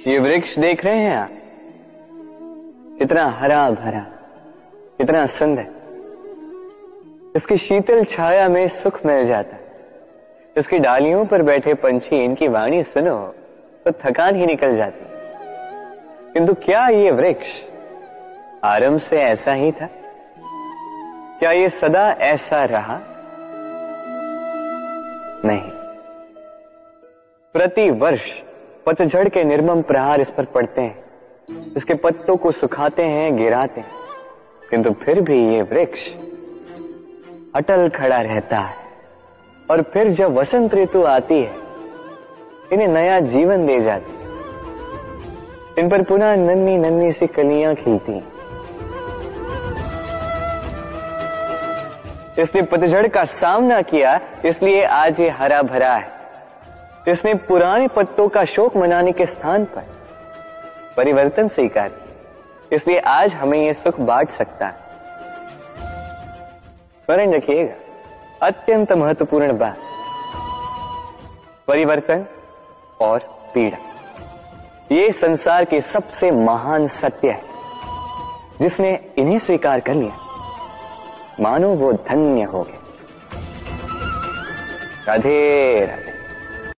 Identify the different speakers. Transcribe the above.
Speaker 1: ये वृक्ष देख रहे हैं आप, कितना हरा भरा, कितना सुंदर। इसकी शीतल छाया में सुख मिल जाता है। इसकी डालियों पर बैठे पंछी इनकी वाणी सुनो तो थकान ही निकल जाती। किंतु क्या ये वृक्ष आरंभ से ऐसा ही था? क्या ये सदा ऐसा रहा? नहीं। प्रति वर्ष पतझड़ के निर्मम प्रहार इस पर पड़ते हैं, इसके पत्तों को सुखाते हैं, गिराते हैं, किंतु फिर भी ये वृक्ष अटल खड़ा रहता है। और फिर जब वसंत ऋतु आती है, इन्हें नया जीवन दे जाती है। इन पर पुनः नन्ही नन्ही सी कलियां खिलती हैं। इसने पतझड़ का सामना किया, इसलिए आज ये हरा भरा है। इसने पुराने पत्तों का शोक मनाने के स्थान पर परिवर्तन स्वीकार किया, इसलिए आज हमें यह सुख बांट सकता है। स्मरण रखिएगा, अत्यंत महत्वपूर्ण बात, परिवर्तन और पीड़ा, ये संसार के सबसे महान सत्य है। जिसने इन्हें स्वीकार कर लिया, मानो वो धन्य हो गए। राधे राधे।